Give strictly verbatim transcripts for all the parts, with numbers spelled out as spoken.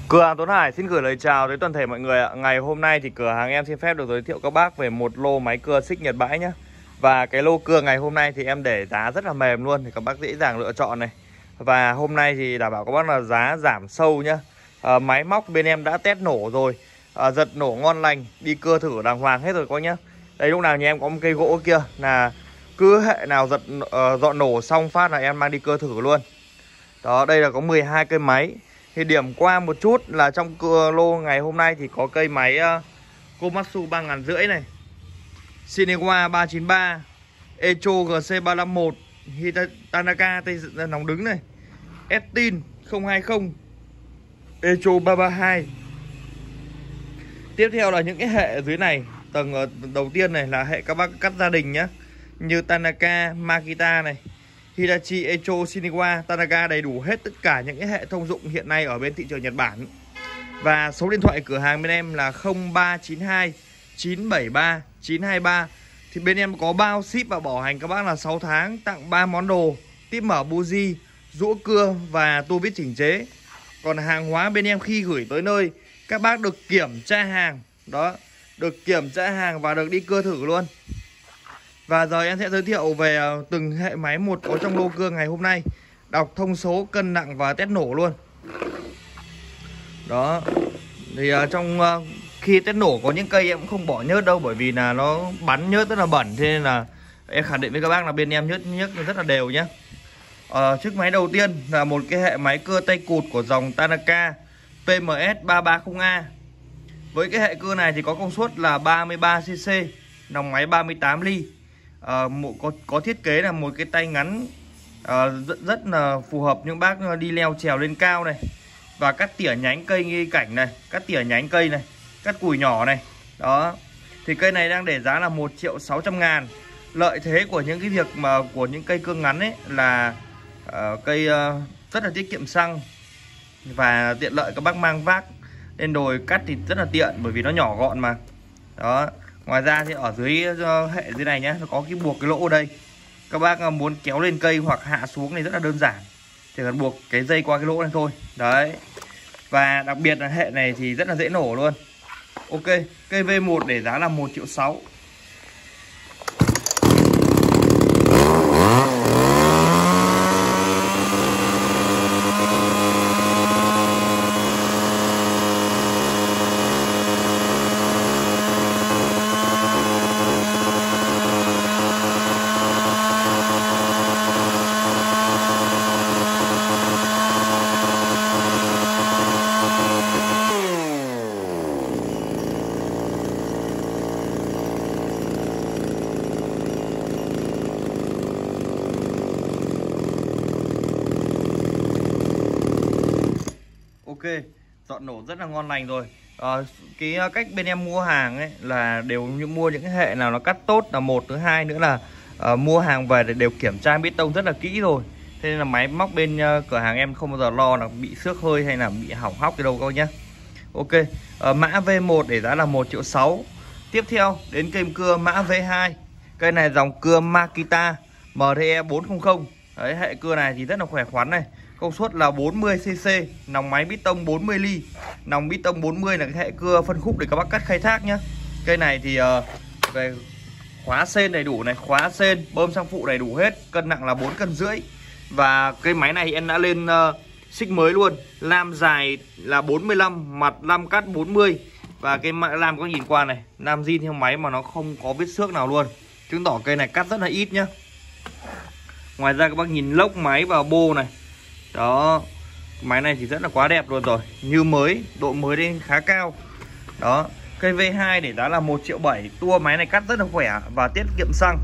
Cửa hàng Tuấn Hải xin gửi lời chào tới toàn thể mọi người ạ. Ngày hôm nay thì cửa hàng em xin phép được giới thiệu các bác về một lô máy cưa xích Nhật bãi nhé. Và cái lô cưa ngày hôm nay thì em để giá rất là mềm luôn, thì các bác dễ dàng lựa chọn này. Và hôm nay thì đảm bảo các bác là giá giảm sâu nhá. à, Máy móc bên em đã test nổ rồi, à, giật nổ ngon lành, đi cưa thử đàng hoàng hết rồi các nhá. Đây, lúc nào nhà em có một cây gỗ kia là cứ hệ nào giật uh, dọn nổ xong phát là em mang đi cưa thử luôn. Đó, đây là có mười hai cây máy. Thì điểm qua một chút là trong cưa lô ngày hôm nay thì có cây máy uh, Komatsu ba nghìn năm trăm này, Shinewa ba chín ba, Echo G C ba năm một, Tanaka tay nóng đứng này, Estin không hai không, Echo ba ba hai. Tiếp theo là những cái hệ ở dưới này. Tầng đầu tiên này là hệ các bác cắt gia đình nhá, như Tanaka, Makita này, Hitachi, Echo, Shinewa, Tanaka, đầy đủ hết tất cả những cái hệ thông dụng hiện nay ở bên thị trường Nhật Bản. Và số điện thoại cửa hàng bên em là không ba chín hai chín bảy ba chín hai ba. Thì bên em có bao ship và bảo hành các bác là sáu tháng, tặng ba món đồ: tiếp mở buji, rũa cưa và tua vít chỉnh chế. Còn hàng hóa bên em khi gửi tới nơi, các bác được kiểm tra hàng. Đó, được kiểm tra hàng và được đi cưa thử luôn. Và giờ em sẽ giới thiệu về từng hệ máy một có trong lô cưa ngày hôm nay, đọc thông số, cân nặng và test nổ luôn. Đó, thì uh, trong uh, khi test nổ có những cây em cũng không bỏ nhớt đâu, bởi vì là nó bắn nhớt rất là bẩn, thế nên là em khẳng định với các bác là bên em nhớt nhớt rất là đều nhé. uh, Chiếc máy đầu tiên là một cái hệ máy cưa tay cụt của dòng Tanaka P M S ba ba không A. Với cái hệ cưa này thì có công suất là ba mươi ba xê xê, nòng máy ba mươi tám ly. À, một, có, có thiết kế là một cái tay ngắn à, rất, rất là phù hợp những bác đi leo trèo lên cao này, và cắt tỉa nhánh cây nghi cảnh này, cắt tỉa nhánh cây này, cắt cùi nhỏ này. Đó, thì cây này đang để giá là một triệu sáu trăm ngàn. Lợi thế của những cái việc mà của những cây cưa ngắn ấy là uh, cây uh, rất là tiết kiệm xăng và tiện lợi các bác mang vác lên đồi cắt thì rất là tiện, bởi vì nó nhỏ gọn mà. Đó, ngoài ra thì ở dưới hệ dưới này nhé, nó có cái buộc cái lỗ ở đây. Các bác muốn kéo lên cây hoặc hạ xuống thì rất là đơn giản, chỉ cần buộc cái dây qua cái lỗ này thôi. Đấy, và đặc biệt là hệ này thì rất là dễ nổ luôn. Ok, cây V một để giá là một triệu sáu. Ok, dọn nổ rất là ngon lành rồi. à, Cái cách bên em mua hàng ấy là đều như mua những cái hệ nào nó cắt tốt là một. Thứ hai nữa là uh, mua hàng về để đều kiểm tra bê tông rất là kỹ rồi. Thế nên là máy móc bên uh, cửa hàng em không bao giờ lo là bị xước hơi hay là bị hỏng hóc cái đâu các nhé. Ok, uh, mã V một để giá là một triệu sáu. Tiếp theo đến cây cưa mã V hai. Cây này dòng cưa Makita M T E bốn trăm. Đấy, hệ cưa này thì rất là khỏe khoắn này, công suất là bốn mươi xê xê, nòng máy bít tông bốn mươi ly. Nòng bít tông bốn mươi là cái hệ cưa phân khúc để các bác cắt khai thác nhá. Cây này thì uh, về khóa sên đầy đủ này, khóa sên, bơm xăng phụ đầy đủ hết, cân nặng là bốn cân rưỡi. Và cây máy này em đã lên uh, xích mới luôn, lam dài là bốn mươi lăm, mặt lam cắt bốn mươi. Và cái lam có nhìn qua này, lam zin theo máy mà nó không có vết xước nào luôn, chứng tỏ cây này cắt rất là ít nhá. Ngoài ra các bác nhìn lốc máy và bô này. Đó, máy này thì rất là quá đẹp luôn rồi, như mới, độ mới lên khá cao. Đó, cây V hai để giá là một triệu bảy. Tua máy này cắt rất là khỏe và tiết kiệm xăng.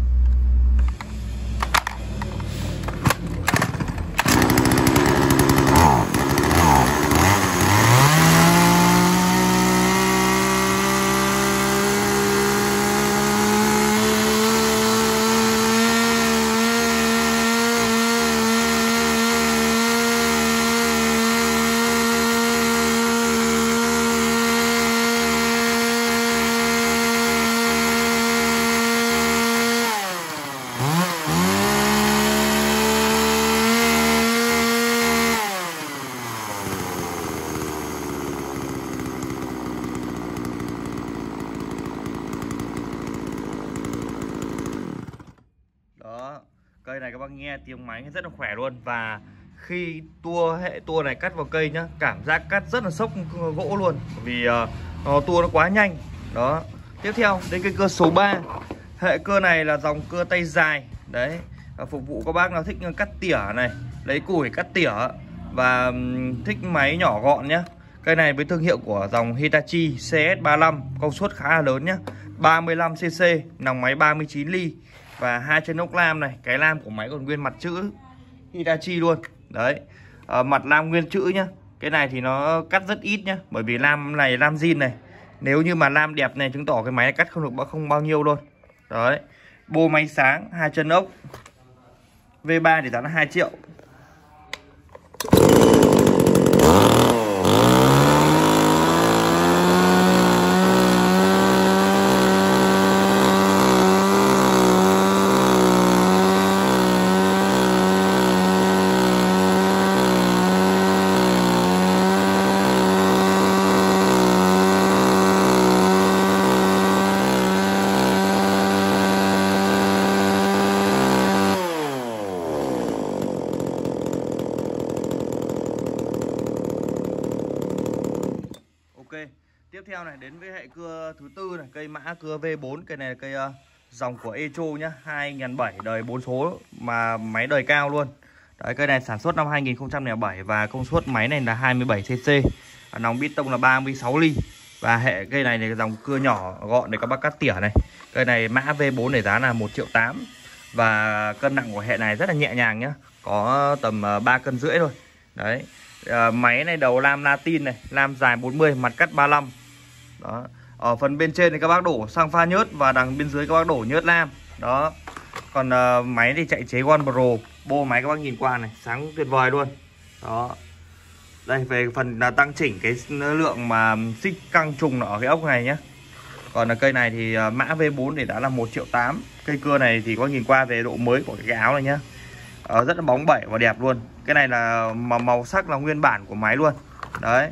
cây này các bác nghe tiếng máy rất là khỏe luôn. Và khi tua hệ tua này cắt vào cây nhá, cảm giác cắt rất là sốc gỗ luôn, vì uh, nó tua nó quá nhanh. Đó. Tiếp theo đến cái cưa số ba. Hệ cưa này là dòng cưa tay dài. Đấy, phục vụ các bác nào thích cắt tỉa này, lấy củi cắt tỉa và um, thích máy nhỏ gọn nhá. Cây này với thương hiệu của dòng Hitachi C S ba mươi lăm, công suất khá là lớn nhá, ba mươi lăm xê xê, nòng máy ba mươi chín ly và hai chân ốc lam này. Cái lam của máy còn nguyên mặt chữ Hitachi luôn. Đấy, à, mặt lam nguyên chữ nhá. Cái này thì nó cắt rất ít nhá, bởi vì lam này lam zin này. Nếu như mà lam đẹp này chứng tỏ cái máy này cắt không được không bao nhiêu luôn. Đấy, bô máy sáng, hai chân ốc, V ba thì giá là hai triệu. Tiếp theo này đến với hệ cưa thứ tư này, cây mã cưa V bốn. Cây này là cây uh, dòng của Echo nhá, hai nghìn bảy trăm đời bốn số mà máy đời cao luôn. Đấy, cây này sản xuất năm hai nghìn không trăm lẻ bảy và công suất máy này là hai mươi bảy xê xê. Nòng bít tông là ba mươi sáu ly. Và hệ cây này là dòng cưa nhỏ gọn để các bác cắt tỉa này. Cây này mã V bốn để giá là một triệu tám. Và cân nặng của hệ này rất là nhẹ nhàng nhá, có tầm uh, ba cân rưỡi thôi. Đấy. À, máy này đầu lam latin này, lam dài bốn mươi, mặt cắt ba mươi lăm. Đó. Ở phần bên trên thì các bác đổ xăng pha nhớt và đằng bên dưới các bác đổ nhớt lam. Đó. Còn uh, máy thì chạy chế One Pro. Bô máy các bác nhìn qua này, sáng tuyệt vời luôn. Đó. Đây về phần là tăng chỉnh cái lượng mà xích căng trùng ở cái ốc này nhé. Còn là cây này thì uh, mã V bốn thì đã là một triệu tám. Cây cưa này thì có nhìn qua về độ mới của cái áo này nhá. Uh, rất là bóng bẩy và đẹp luôn. Cái này là màu, màu sắc là nguyên bản của máy luôn. Đấy.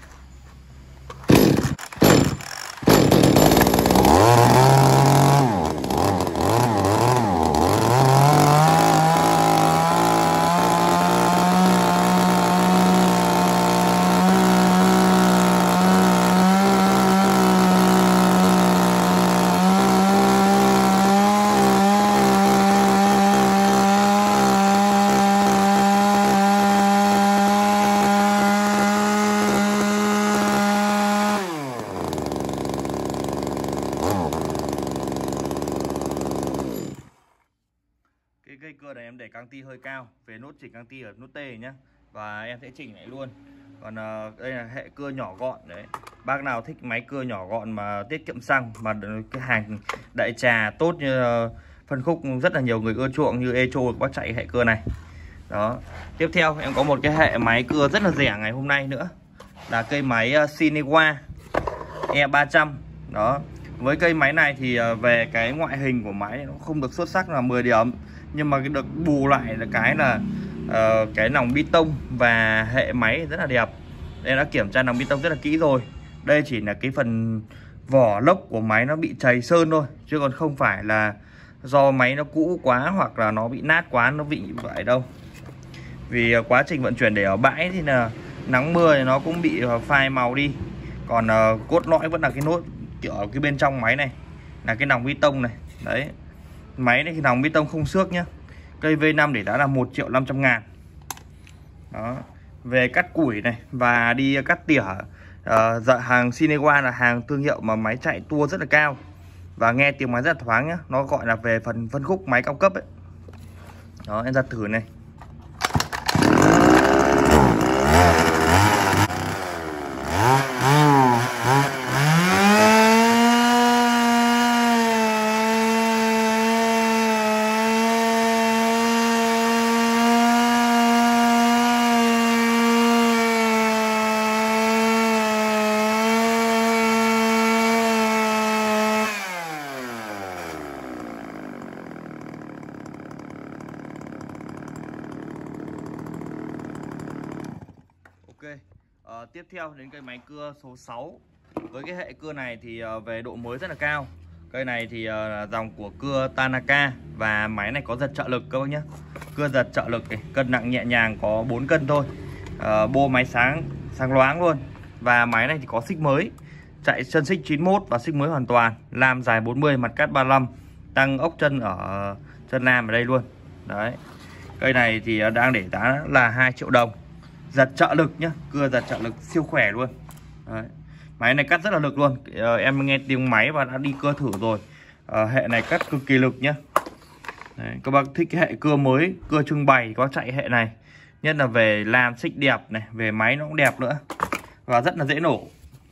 Cái cây cưa này em để căng ti hơi cao, về nốt chỉnh căng ti ở nút T nhá, và em sẽ chỉnh lại luôn. Còn uh, đây là hệ cưa nhỏ gọn đấy. Bác nào thích máy cưa nhỏ gọn mà tiết kiệm xăng mà cái hàng đại trà tốt như uh, phân khúc rất là nhiều người ưa chuộng như Echo, bác chạy hệ cưa này. Đó. Tiếp theo em có một cái hệ máy cưa rất là rẻ ngày hôm nay nữa, là cây máy uh, Shinewa E ba trăm. Đó. Với cây máy này thì uh, về cái ngoại hình của máy nó không được xuất sắc là mười điểm, nhưng mà cái được bù lại là cái là uh, cái nòng bi tông và hệ máy rất là đẹp. Em đã kiểm tra nòng bi tông rất là kỹ rồi. Đây chỉ là cái phần vỏ lốc của máy nó bị chảy sơn thôi, chứ còn không phải là do máy nó cũ quá hoặc là nó bị nát quá nó bị vậy đâu. Vì uh, quá trình vận chuyển để ở bãi thì là nắng mưa thì nó cũng bị uh, phai màu đi. Còn uh, cốt lõi vẫn là cái nốt kiểu ở cái bên trong máy này, là cái nòng bi tông này. Đấy. Máy này thì nòng bi tông không xước nhá. Cây V năm để đã là một triệu năm trăm ngàn. Đó. Về cắt củi này và đi cắt tỉa, uh, dạ, hàng Shinewa là hàng thương hiệu mà máy chạy tua rất là cao và nghe tiếng máy rất là thoáng nhá. Nó gọi là về phần phân khúc máy cao cấp ấy. Đó, em ra thử này. Ok, à, tiếp theo đến cây máy cưa số sáu. Với cái hệ cưa này thì uh, về độ mới rất là cao. Cây này thì uh, dòng của cưa Tanaka và máy này có giật trợ lực các bác nhé. Cưa giật trợ lực này, cân nặng nhẹ nhàng có bốn cân thôi. Uh, bô máy sáng sáng loáng luôn. Và máy này thì có xích mới, chạy chân xích chín mốt và xích mới hoàn toàn, lam dài bốn mươi, mặt cắt ba mươi lăm, tăng ốc chân ở chân lam ở đây luôn. Đấy. Cây này thì đang để giá là hai triệu đồng. Giật trợ lực nhá, cưa giật trợ lực siêu khỏe luôn. Đấy. Máy này cắt rất là lực luôn. Ờ, em nghe tiếng máy và đã đi cưa thử rồi. Ờ, hệ này cắt cực kỳ lực nhá. Đấy, các bác thích cái hệ cưa mới, cưa trưng bày có chạy hệ này. Nhất là về làm xích đẹp này, về máy nó cũng đẹp nữa. Và rất là dễ nổ.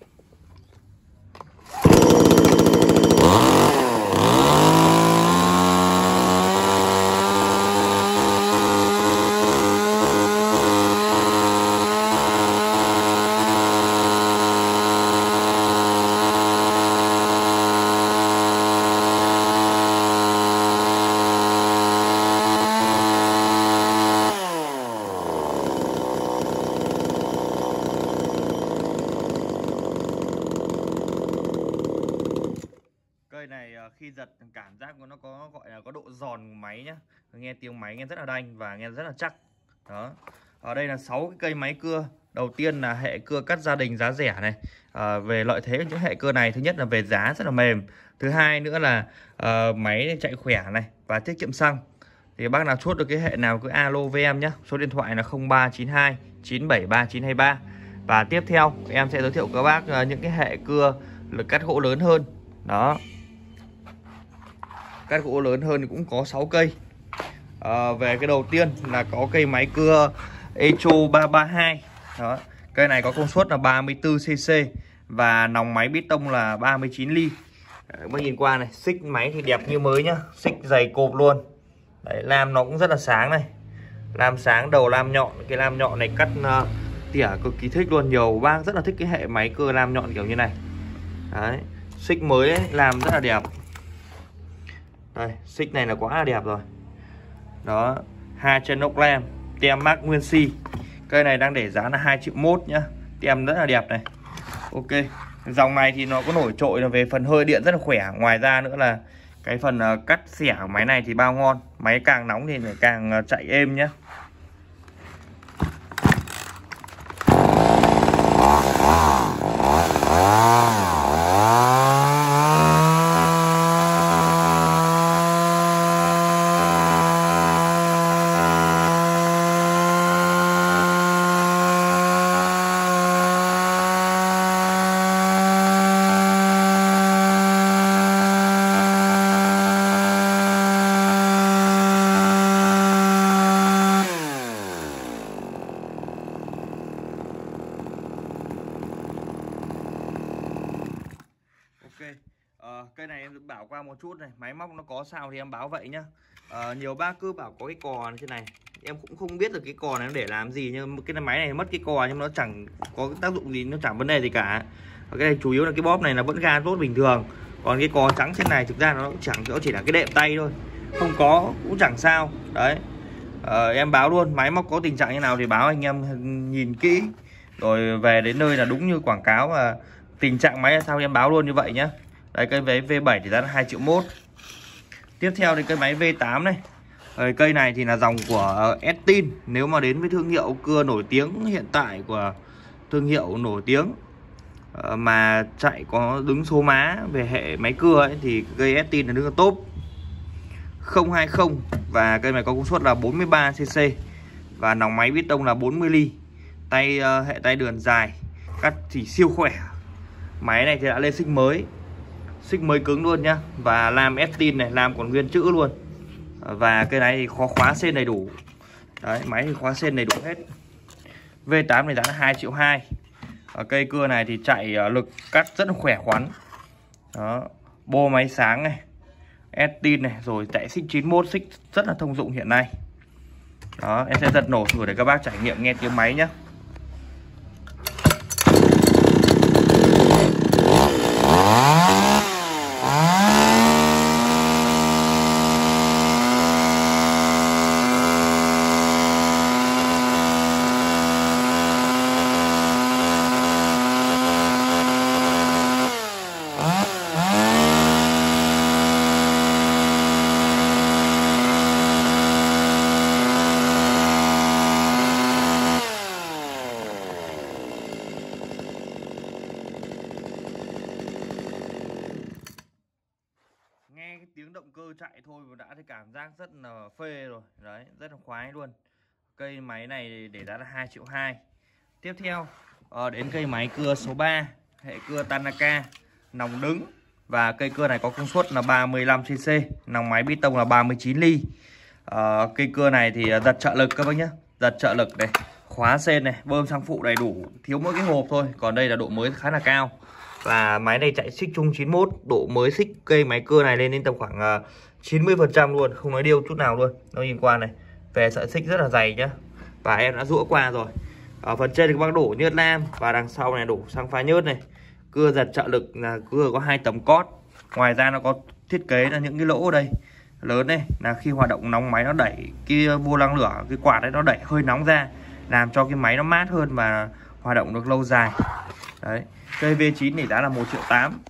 Cây này khi giật cảm giác của nó có gọi là có độ giòn của máy nhá. Nghe tiếng máy nghe rất là đanh và nghe rất là chắc. Đó. Ở đây là sáu cái cây máy cưa. Đầu tiên là hệ cưa cắt gia đình giá rẻ này. À, về lợi thế của những hệ cưa này, thứ nhất là về giá rất là mềm. Thứ hai nữa là uh, máy chạy khỏe này và tiết kiệm xăng. Thì bác nào chốt được cái hệ nào cứ alo với em nhé. Số điện thoại là không ba chín hai chín bảy ba chín hai ba. Và tiếp theo em sẽ giới thiệu các bác uh, những cái hệ cưa lực cắt gỗ lớn hơn. Đó. Cắt gỗ lớn hơn thì cũng có sáu cây. à, Về cái đầu tiên là có cây máy cưa Echo ba ba hai. Đó. Cây này có công suất là ba mươi tư xê xê và nòng máy bít tông là ba mươi chín ly. Mới nhìn qua này, xích máy thì đẹp như mới nhá, xích dày cộp luôn. Đấy, lam nó cũng rất là sáng này. Lam sáng, đầu lam nhọn. Cái lam nhọn này cắt uh, tỉa cực kỳ thích luôn. Nhiều bác rất là thích cái hệ máy cưa lam nhọn kiểu như này. Đấy, xích mới ấy, làm rất là đẹp. Đây, xích này là quá là đẹp rồi. Đó, hai chân ốc lam, tem mác nguyên si. Cây này đang để giá là hai triệu mốt nhá. Tem rất là đẹp này. Ok. Dòng này thì nó có nổi trội là về phần hơi điện rất là khỏe. Ngoài ra nữa là cái phần uh, cắt xẻ của máy này thì bao ngon. Máy càng nóng thì càng uh, chạy êm nhá. Ok, ờ, cây này em bảo qua một chút này, máy móc nó có sao thì em báo vậy nhá. Ờ, nhiều bác cứ bảo có cái cò như thế này, em cũng không biết được cái cò này nó để làm gì, nhưng cái máy này mất cái cò nhưng nó chẳng có tác dụng gì, nó chẳng vấn đề gì cả. Và cái này chủ yếu là cái bóp này là vẫn ga tốt bình thường, còn cái cò trắng trên này thực ra nó cũng chẳng, nó chỉ là cái đệm tay thôi, không có cũng chẳng sao. Đấy, ờ, em báo luôn, máy móc có tình trạng như nào thì báo anh em nhìn kỹ, rồi về đến nơi là đúng như quảng cáo và tình trạng máy là sao em báo luôn như vậy nhá. Đây, cây váy V bảy thì giá là hai triệu mốt. Tiếp theo thì cây máy V tám này. Rồi, cây này thì là dòng của uh, Estin. Nếu mà đến với thương hiệu cưa nổi tiếng hiện tại của thương hiệu nổi tiếng uh, mà chạy có đứng số má về hệ máy cưa ấy, thì cây Estin là đứng ở top không hai không. Và cây này có công suất là bốn mươi ba xê xê và nòng máy bít tông là bốn mươi ly. Tay uh, hệ tay đường dài, cắt thì siêu khỏe. Máy này thì đã lên xích mới, xích mới cứng luôn nhá. Và lam Estin này, lam còn nguyên chữ luôn. Và cây này thì khó khóa sên đầy đủ. Đấy, máy thì khóa sên đầy đủ hết. V tám này giá là hai triệu hai. Ở cây cưa này thì chạy lực cắt rất là khỏe khoắn. Đó, bô máy sáng này, Estin này, rồi chạy xích chín mốt, xích rất là thông dụng hiện nay. Đó, em sẽ giật nổ thử để các bác trải nghiệm nghe tiếng máy nhé. cơ chạy thôi mà đã thấy cảm giác rất là phê rồi. Đấy, rất là khoái luôn. Cây máy này để giá là hai triệu hai. Tiếp theo uh, đến cây máy cưa số ba, hệ cưa Tanaka, nòng đứng. Và cây cưa này có công suất là ba mươi lăm xê xê, nòng máy piston là ba mươi chín ly. uh, Cây cưa này thì giật trợ lực các bác nhé. Giật trợ lực này, khóa sên này, bơm xăng phụ đầy đủ, thiếu mỗi cái hộp thôi. Còn đây là độ mới khá là cao. Và máy này chạy xích chung chín mốt, độ mới xích cây máy cưa này lên đến tầm khoảng uh, chín mươi phần trăm luôn, không nói điêu chút nào luôn. Nó nhìn qua này, về sợi xích rất là dày nhá. Và em đã rũa qua rồi. Ở phần trên thì các bác đổ nhớt lam, và đằng sau này đổ xăng pha nhớt này. Cưa giật trợ lực là cưa có hai tấm cót. Ngoài ra nó có thiết kế là những cái lỗ ở đây lớn này, là khi hoạt động nóng máy nó đẩy cái vô lăng lửa, cái quạt đấy nó đẩy hơi nóng ra, làm cho cái máy nó mát hơn và hoạt động được lâu dài. Đấy, cây V chín này đã là một triệu tám.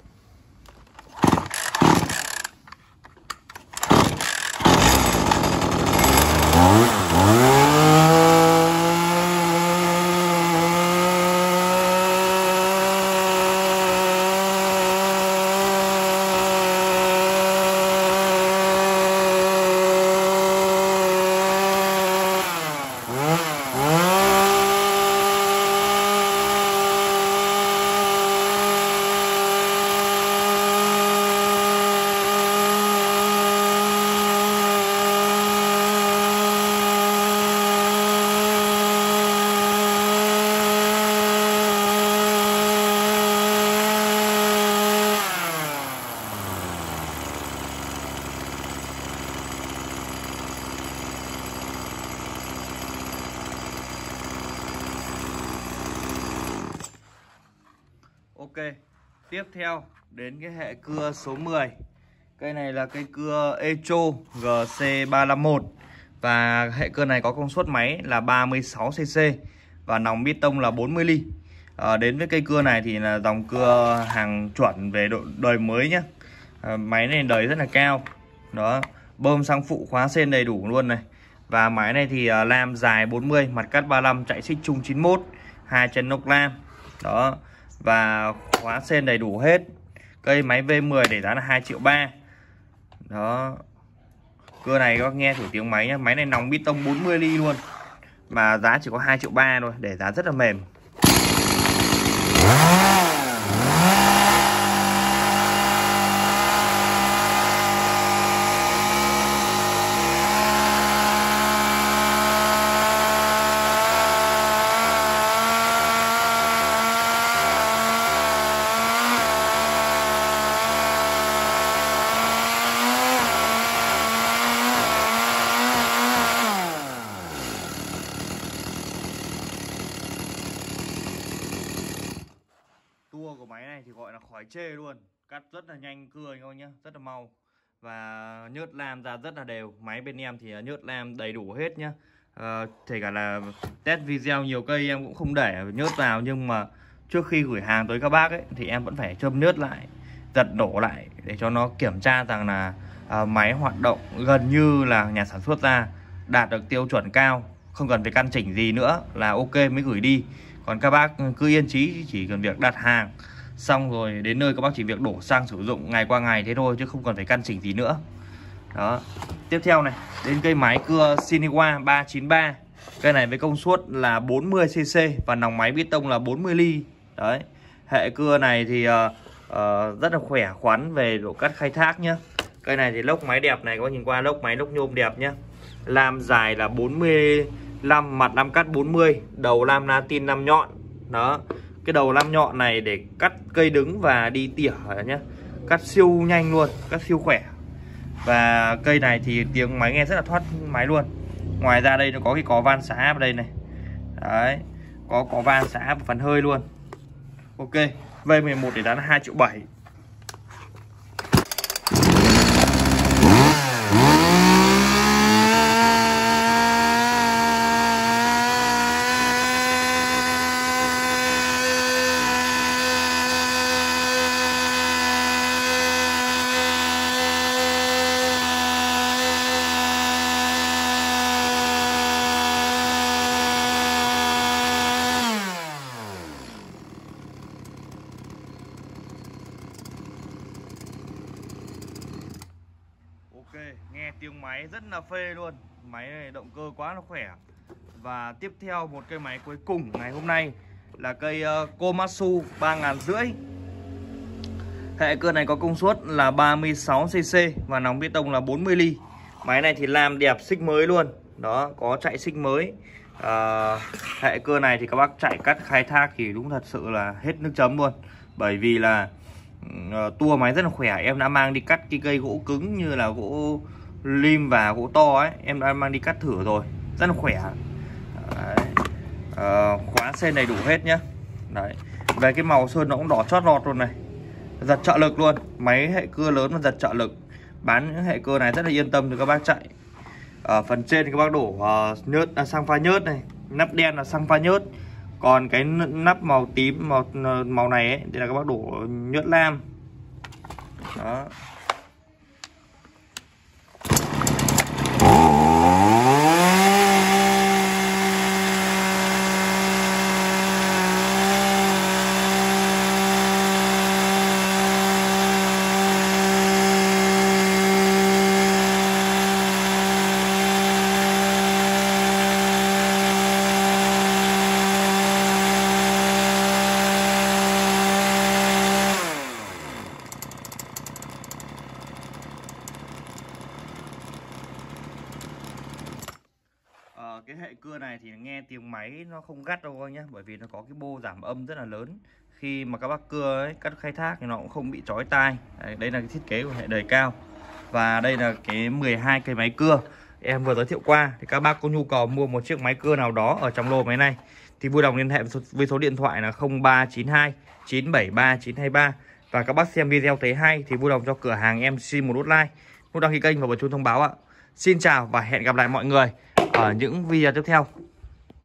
Ok, tiếp theo đến cái hệ cưa số mười. Cây này là cây cưa Echo G C ba năm mốt. Và hệ cưa này có công suất máy là ba mươi sáu xê xê và nòng piston là bốn mươi ly. à, Đến với cây cưa này thì là dòng cưa hàng chuẩn về độ đời mới nhé. à, Máy này đời rất là cao. Đó, bơm xăng phụ khóa sên đầy đủ luôn này. Và máy này thì uh, lam dài bốn mươi, mặt cắt ba mươi lăm, chạy xích chung chín mốt, hai chân nóc lam. Đó, và khóa sên đầy đủ hết. Cây máy V mười để giá là hai triệu ba. Đó, cưa này các nghe thử tiếng máy nhé. Máy này nòng piston bốn mươi ly luôn, mà giá chỉ có hai triệu ba thôi, để giá rất là mềm. Tua của máy này thì gọi là khỏi chê luôn, cắt rất là nhanh cưa anh ơi nhá, rất là mau. Và nhớt lam ra rất là đều. Máy bên em thì nhớt lam đầy đủ hết nhá. à, Kể cả là test video nhiều cây em cũng không để nhớt vào, nhưng mà trước khi gửi hàng tới các bác ấy thì em vẫn phải châm nhớt lại, giật đổ lại để cho nó kiểm tra rằng là à, máy hoạt động gần như là nhà sản xuất ra, đạt được tiêu chuẩn cao, không cần phải căn chỉnh gì nữa là ok mới gửi đi. Còn các bác cứ yên chí, chỉ cần việc đặt hàng xong rồi đến nơi các bác chỉ việc đổ xăng sử dụng ngày qua ngày thế thôi, chứ không cần phải căn chỉnh gì nữa. Đó, tiếp theo này, đến cây máy cưa Shiniwa ba chín ba. Cây này với công suất là bốn mươi xê xê và nòng máy piston là bốn mươi ly. Đấy, hệ cưa này thì uh, uh, rất là khỏe khoắn về độ cắt khai thác nhá. Cây này thì lốc máy đẹp này, các bác nhìn qua lốc máy lốc nhôm đẹp nhá. Lam dài là bốn mươi lăm, mặt lam cắt bốn mươi, đầu lam natin năm nhọn. Đó, cái đầu lam nhọn này để cắt cây đứng và đi tỉa nhé, cắt siêu nhanh luôn, cắt siêu khỏe. Và cây này thì tiếng máy nghe rất là thoát máy luôn. Ngoài ra đây nó có cái có van xả áp ở đây này. Đấy, có có van xả áp phần hơi luôn. Ok, V mười một để giá là hai triệu bảy. tiếng máy rất là phê luôn. Máy này động cơ quá là khỏe. Và tiếp theo một cây máy cuối cùng ngày hôm nay là cây uh, Komatsu ba nghìn năm trăm. Hệ cơ này có công suất là ba mươi sáu xê xê và nòng bê tông là bốn mươi ly. Máy này thì làm đẹp xích mới luôn. Đó, có chạy xích mới. À, hệ cơ này thì các bác chạy cắt khai thác thì đúng thật sự là hết nước chấm luôn. Bởi vì là uh, tua máy rất là khỏe. Em đã mang đi cắt cái cây gỗ cứng như là gỗ lim và gỗ to ấy, em đã mang đi cắt thử rồi, rất là khỏe. Đấy. À, khóa sen đầy đủ hết nhá. Đấy. Về cái màu sơn nó cũng đỏ chót lọt luôn này. Giật trợ lực luôn. Máy hệ cưa lớn và giật trợ lực. Bán những hệ cưa này rất là yên tâm cho các bác chạy. Ở phần trên thì các bác đổ uh, nhớt, à, xăng pha nhớt này. Nắp đen là xăng pha nhớt. Còn cái nắp màu tím, màu màu này ấy, thì là các bác đổ nhớt lam. Đó. Cái hệ cưa này thì nghe tiếng máy nó không gắt đâu anh nhé, bởi vì nó có cái bô giảm âm rất là lớn. Khi mà các bác cưa ấy, cắt khai thác thì nó cũng không bị chói tai. Đấy, đây là cái thiết kế của hệ đời cao. Và đây là cái mười hai cây máy cưa em vừa giới thiệu qua. Thì các bác có nhu cầu mua một chiếc máy cưa nào đó ở trong lô máy này thì vui lòng liên hệ với số điện thoại là không ba chín hai chín bảy ba chín hai ba. Và các bác xem video thấy hay thì vui lòng cho cửa hàng em xin một nút like, nút đăng ký kênh và bật chuông thông báo ạ. Xin chào và hẹn gặp lại mọi người ở những video tiếp theo.